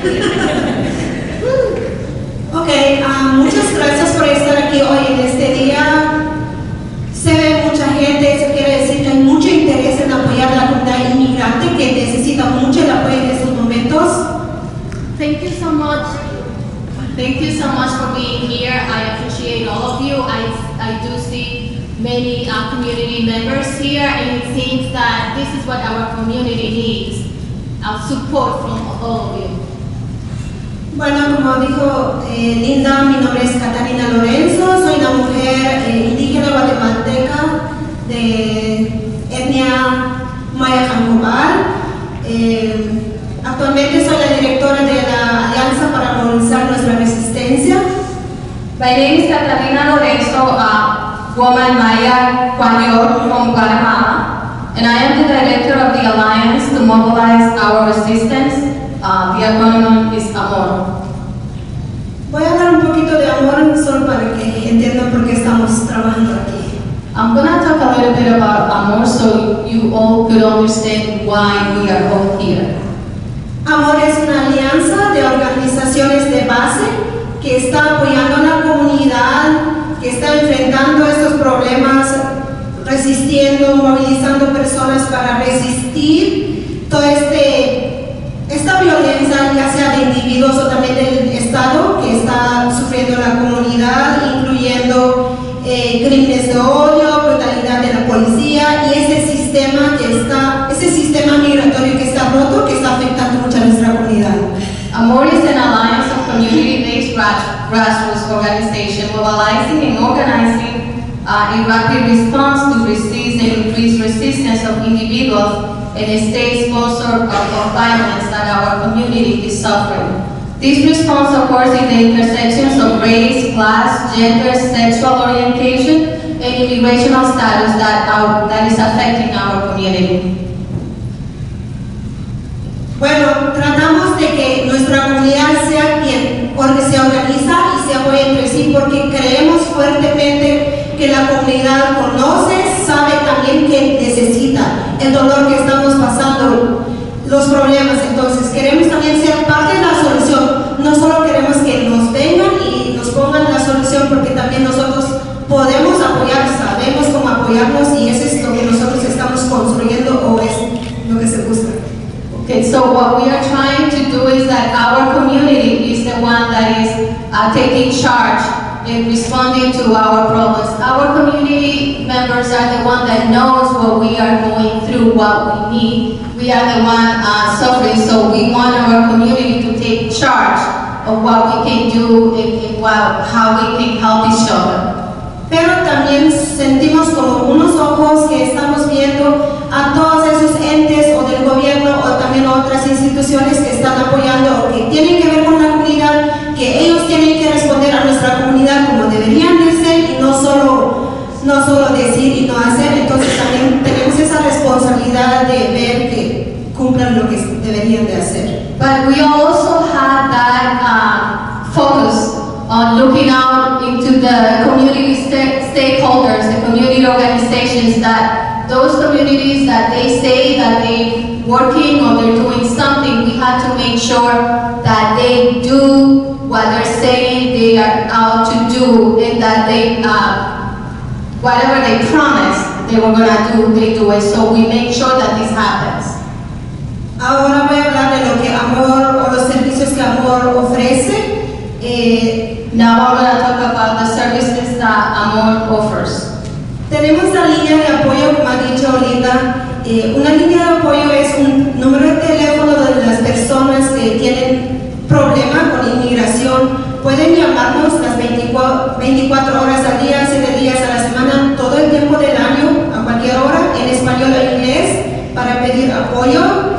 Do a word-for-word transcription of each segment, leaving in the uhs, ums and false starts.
Ok, uh, muchas gracias por estar aquí hoy en este día. Se ve mucha gente, eso quiere decir que hay mucho interés en apoyar a la comunidad inmigrante que necesita mucho el apoyo en estos momentos. Thank you so much. Thank you so much for being here. I appreciate all of you. I, I do see many uh, community members here, and it seems that this is what our community needs, uh, support from all of you. Bueno, como dijo eh, Linda, mi nombre es Catalina Lorenzo, soy una mujer eh, indígena guatemalteca de etnia maya jangobal. Eh, actualmente soy la directora de la Alianza para Movilizar Nuestra Resistencia. My name is Catalina Lorenzo, a woman Maya Guayor from Guatemala, and I am the director of the Alliance to Mobilize Our Resistance. Uh, the acronym is AMOR. Voy a hablar un poquito de amor solo para que entiendan por qué estamos trabajando aquí. I'm going to talk a little bit about AMOR so you all could understand why we are all here. AMOR es una alianza de organizaciones de base que está apoyando a la comunidad, que está enfrentando estos problemas, resistiendo, movilizando personas para resistir todo este esta violencia, ya sea de individuos o también del Estado, que está sufriendo la comunidad, incluyendo eh, crímenes de odio, brutalidad de la policía y ese sistema que está, ese sistema migratorio que está roto, que está afectando mucho a nuestra comunidad. AMOR is an alliance of community-based grassroots organization mobilizing and organizing uh, a rapid response to resist and increase resistance of individuals and a state-sponsored of violence that our community is suffering. This response occurs in the intersections of race, class, gender, sexual orientation, and immigrational status that, our, that is affecting our community. Bueno, tratamos de que nuestra comunidad sea quien se organiza y se apoya entre sí porque creemos fuertemente que la comunidad conoce, sabe también que necesita el dolor que estamos pasando, los problemas. Entonces queremos también ser parte de la solución. No solo queremos que nos vengan y nos pongan la solución, porque también nosotros podemos apoyar, sabemos cómo apoyarnos y eso es lo que nosotros estamos construyendo o es lo que se busca. Okay, so what we are trying to do is that our community is the one that is uh, taking charge in responding to our problems. Our community members are the one that knows what we are going through, what we need. We are the one uh, suffering, so we want our community to take charge of what we can do and, and what, how we can help each other. Pero también sentimos como unos ojos que estamos viendo a todos esos entes o del gobierno o también otras instituciones que están apoyando o que tienen que ver con la comunidad, que ellos tienen que responder a nuestra comunidad como deberían de ser y no solo, no solo decir y no hacer. Entonces también tenemos esa responsabilidad de ver que cumplan lo que deberían de hacer. But we also have that uh, focus on looking out into the community st stakeholders, the community organizations, that those communities that they say that they're working or they're doing something, we have to make sure that they do what they're saying they are out to do, and that they, uh, whatever they promised they were going to do, they do it. So we make sure that this happens. Ahora voy a hablar de lo que AMOR o los servicios que AMOR ofrece. Eh, Now I'm going to talk about the services that AMOR offers. Tenemos la línea de apoyo, como ha dicho Linda. Eh, una línea de apoyo es un número de teléfono donde las personas que tienen problema con inmigración pueden llamarnos las veinticuatro horas al día, siete días a la semana, todo el tiempo del año, a cualquier hora, en español o inglés, para pedir apoyo,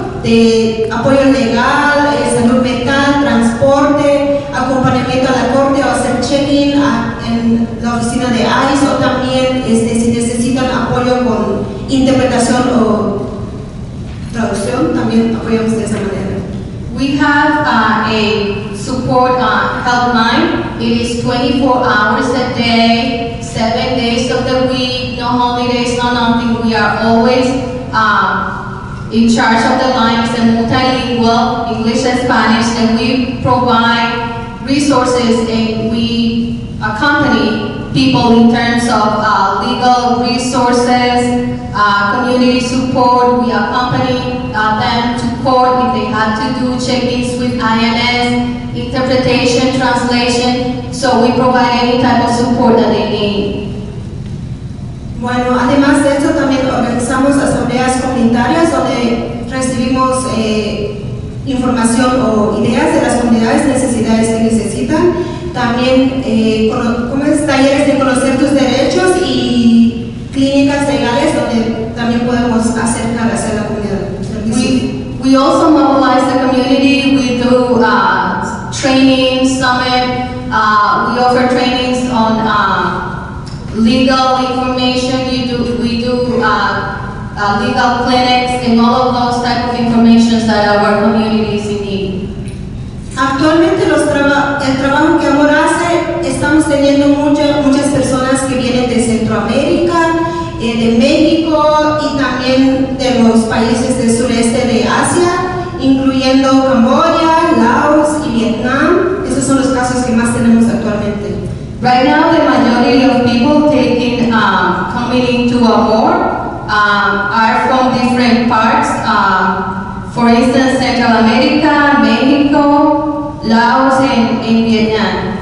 de apoyo legal, eh, salud mental, transporte, acompañamiento a la corte o hacer check-in en la oficina de ICE, o también este, si necesitan apoyo con interpretación o traducción, también apoyamos de esa manera. We have uh, a support uh, helpline. It is twenty-four hours a day, seven days of the week, no holidays, no nothing. We are always uh, in charge of the line is a multilingual, English and Spanish, and we provide resources and we accompany people in terms of uh, legal resources, uh, community support. We accompany uh, them to court if they have to do check-ins with I N S, interpretation, translation, so we provide any type of support that they need. Bueno, además de esto también organizamos asambleas comunitarias donde recibimos eh, información o ideas de las comunidades, necesidades que necesitan. También eh, ¿cómo es? Talleres de conocer tus derechos y clínicas legales donde también podemos acercar hacia la comunidad. We, we also mobilize the community. We do uh, training, summit. Uh, we offer trainings on uh, legal information. You do, we do uh, uh, legal clinics and all of those type of information that our communities in need. Actualmente los traba el trabajo que Amor hace, estamos teniendo mucha, muchas personas que vienen de Centroamérica, eh, de México y también de los países del sureste de Asia, incluyendo Camboya, Laos y Vietnam. Esos son los casos que más tenemos actualmente. Right now, the majority of people taking, um, coming into Amor um, are from different parts. Um, for instance, Central America, Mexico, Laos, and, and Vietnam.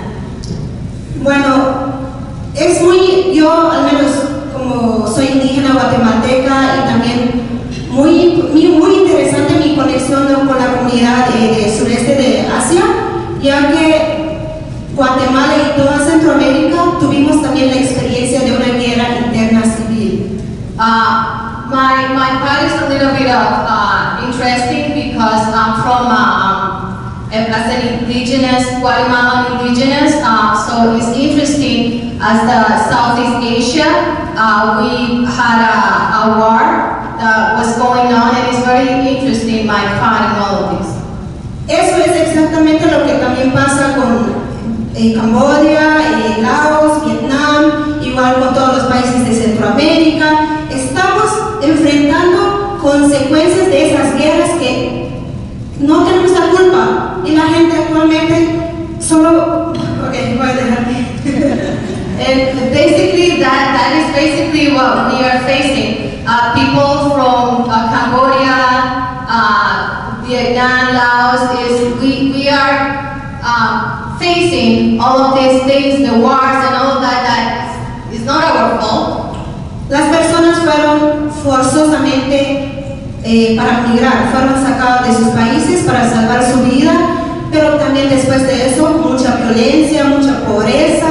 Bueno, es muy, yo al menos como soy indígena guatemalteca y también muy, muy, muy interesante mi conexión con la comunidad del sureste de Asia, ya que Guatemala y toda Centroamérica tuvimos también la experiencia de una guerra interna civil. Uh, my, my part is a little bit of uh, interesting because I'm from uh, um, as an indigenous, Guatemalan indigenous, uh, so it's interesting as the Southeast Asia, uh, we had a, a war that was going on, and it's very interesting my part in all of this. Eso es exactamente lo que también pasa con en Camboya, en Laos, Vietnam, igual con todos los países de Centroamérica. Estamos enfrentando consecuencias de esas guerras que no tenemos la culpa y la gente actualmente solo... Ok, voy a dejarme. And basically that, that is basically what we are facing. Uh, people from uh, Cambodia, uh, Vietnam, Laos, is we, we are um, facing all of these things, the wars and all of that, that is not our fault. Las personas fueron forzosamente eh, para migrar, fueron sacadas de sus países para salvar su vida, pero también después de eso mucha violencia, mucha pobreza,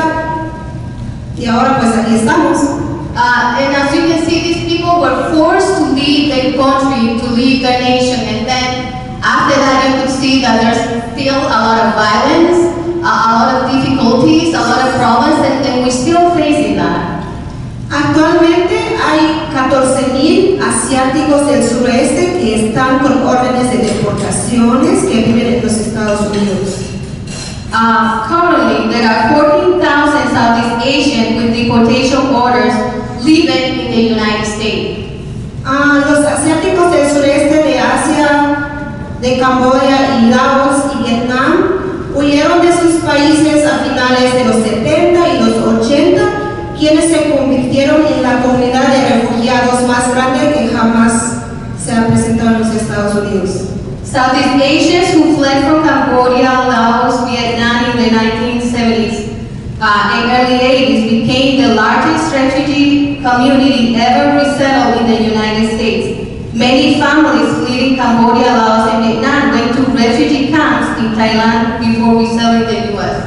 y ahora pues aquí estamos. Uh, and as you can see, these people were forced to leave their country, to leave their nation, and then after that you could see that there's still a lot of violence, uh, a lot of difficulties, a lot of problems, and, and we're still facing that. Actualmente hay catorce mil asiáticos del sureste que están con órdenes de deportaciones que viven en los Estados Unidos. Uh, currently, there are fourteen thousand Southeast Asians with deportation orders living in the United States. Uh, los asiáticos del sureste de Asia, de Camboya y Laos y Vietnam huyeron de sus países a finales de los setenta y los ochenta, quienes se convirtieron en la comunidad de refugiados más grande que jamás se ha presentado en los Estados Unidos. Southeast Asians who fled from Cambodia, Laos, Vietnam in the nineteen seventies uh, and early eighties became the largest refugee community ever resettled in the United States. Many families fleeing Cambodia, Laos, and Vietnam went to refugee camps in Thailand before resettling the U S.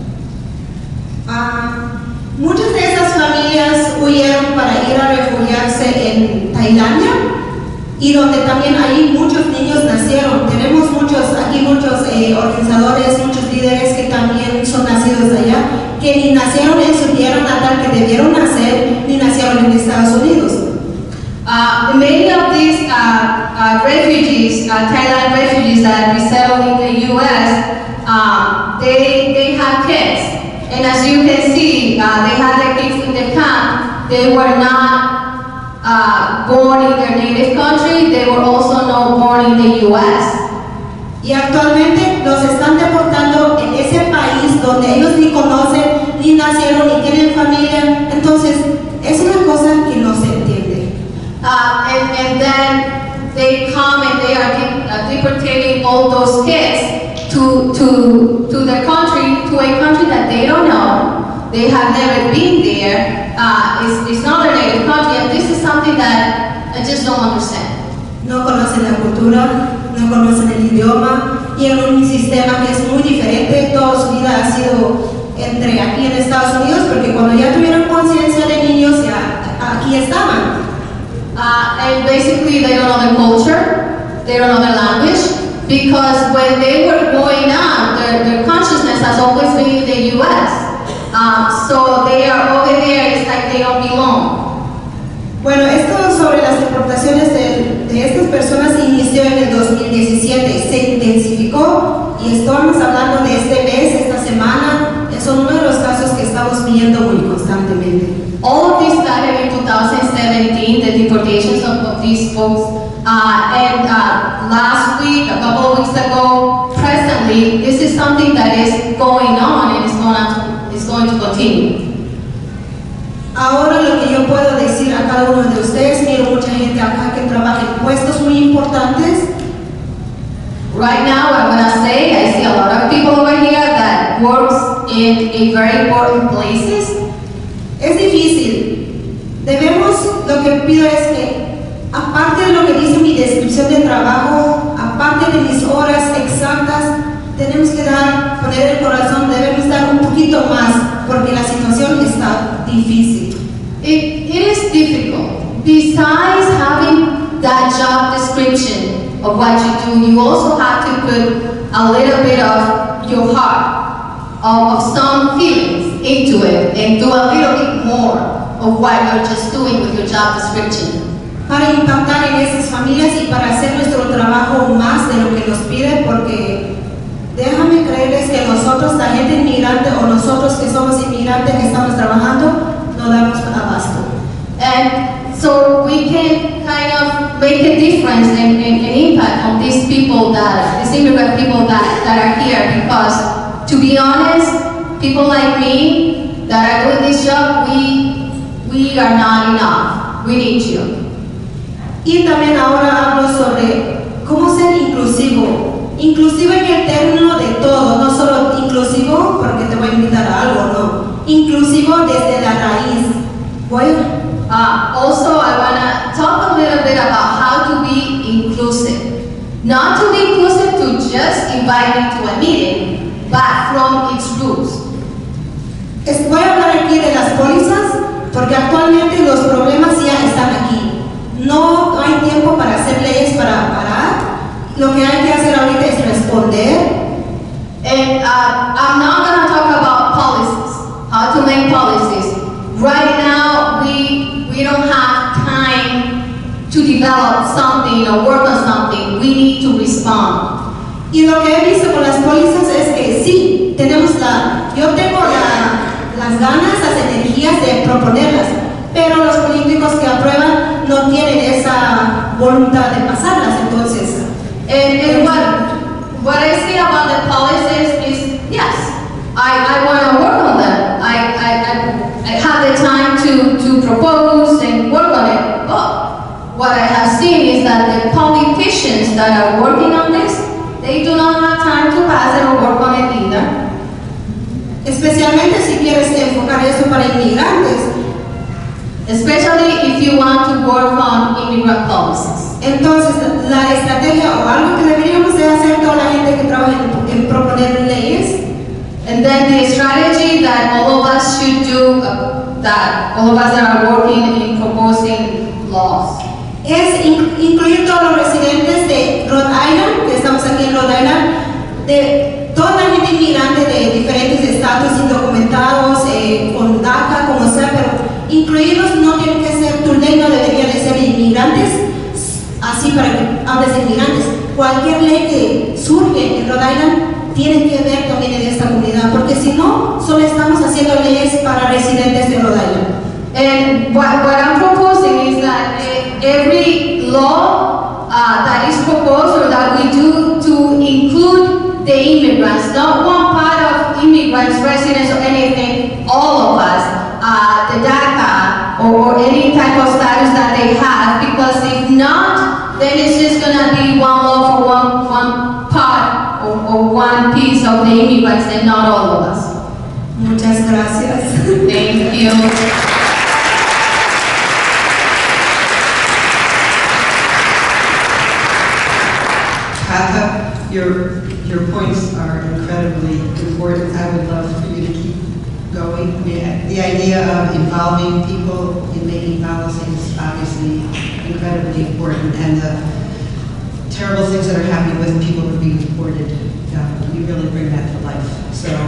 Uh, muchas de esas familias huyeron para ir a refugiarse en Tailandia, y donde también ahí muchos niños nacieron. Tenemos muchos, aquí muchos eh, organizadores, muchos líderes que también son nacidos allá, que ni nacieron en su tierra natal que debieron nacer, ni nacieron en Estados Unidos. Uh, many of these uh, uh, refugees, uh, Thailand refugees that resettled in the U S, uh, they, they have kids. And as you can see, uh, they had their kids in the camp. They were not Uh, born in their native country, they were also U S. Y actualmente los están deportando en ese país donde ellos ni conocen, ni nacieron, ni tienen familia. Entonces, es una cosa que no se entiende. Uh, and, and then they come and they are de uh, deporting all those kids to, to, to their country, to a country that they don't know. They have never been there. Uh, it's, it's not their native country, and this is something that I just don't understand. No conocen la cultura, no conocen el idioma, y en un sistema que es muy diferente. Toda su vida ha sido entre aquí en Estados Unidos, porque cuando ya tuvieron conciencia de niños, ya aquí estaban. Uh, and basically they don't know the culture, they don't know the language, because when they were growing up, their, their consciousness has always been in the U S. Um, so they are over there, it's like they don't belong. Bueno, esto sobre las deportaciones de, de estas personas inició en el dos mil diecisiete, se intensificó y estamos hablando de este mes, esta semana. Son uno de los casos que estamos viendo muy constantemente. All of this started in two thousand seventeen, the deportations of, of these folks. Uh, and uh, last week, a couple of weeks ago, presently, this is something that is going on and is going to, is going to continue. Ahora lo que yo puedo decir a cada uno de ustedes, miro mucha gente acá que trabaja en puestos muy importantes. Right now, I'm going to say, I see a lot of people over here that works in a very important places. Es difícil. Debemos, lo que pido es que, aparte de lo que dice mi descripción de trabajo, aparte de mis horas exactas, tenemos que dar, poner el corazón, debemos dar un poquito más, porque la situación está difícil. It, it is difficult. Besides having that job description of what you do, you also have to put a little bit of your heart, of, of some feelings into it, and do a little bit more of what you're just doing with your job description. Para impactar en esas familias y para hacer nuestro trabajo más de lo que nos pide, porque déjame creerles que nosotros, la gente inmigrante o nosotros que somos inmigrantes que estamos trabajando, no damos abasto. And so we can kind of make a difference and, and, and impact on these people, that these immigrant people that, that are here, because to be honest, people like me that are doing this job, we, we are not enough. We need you. Y también ahora hablo sobre cómo ser inclusivo. Inclusivo en el término de todo, no solo inclusivo porque te voy a invitar a algo, no. Inclusivo desde la raíz. Voy Uh, also, I want to talk a little bit about how to be inclusive. Not to be inclusive to just invite me to a meeting, but from its roots. Voy a hablar aquí de las pólizas, porque actualmente los problemas ya están aquí. No hay tiempo para hacer leyes para parar. Lo que hay que hacer ahorita es responder. And uh, I'm not going to talk about policies, how to make policies. Right now, we, we don't have time to develop something or work on something. We need to respond. Y lo que he visto con las pólizas es que sí, tenemos la, yo tengo la, las ganas, las energías de proponerlas, pero los políticos que aprueban no tienen esa voluntad de pasarlas. Entonces, and, and what, what I see about the policies is, yes, I, I want to work on them. I, I, I, I have the time to, to propose and work on it. But what I have seen is that the politicians that are working on this, they do not have time to pass it or work on it either. Especialmente si quieres enfocar eso para inmigrantes. Especially if you want to work on immigrant policies. Entonces, la estrategia o algo que deberíamos de hacer toda la gente que trabaja en, en proponer leyes. And then the strategy that all of us should do, uh, that all of us that are working in proposing laws, es in, incluir todos los residentes de Rhode Island, que estamos aquí en Rhode Island, de toda la gente inmigrante de diferentes estados indocumentados, eh, con DACA, como sea, pero incluirlos. No tiene que ser, tu ley no debería de ser de inmigrantes, así para que hables de inmigrantes. Cualquier ley que surge en Rhode Island tiene que ver también en esta comunidad, porque si no, solo estamos haciendo leyes para residentes de Rhode Island. And what, what I'm proposing is that every law, uh, uh, that is proposed or that we do to include the immigrants, not one part of immigrants, residents or anything, all of us, uh, the DACA or, or any type of status that they have, because if not, then it's just gonna be one law for one, one part or, or one piece of the immigrants and not all of us. Muchas gracias. Thank you. Kata, your, your points are incredibly important. I would love for you to keep going. Yeah, the idea of involving people in making policy is obviously incredibly important, and the terrible things that are happening with people who are being deported, uh, you really bring that to life. So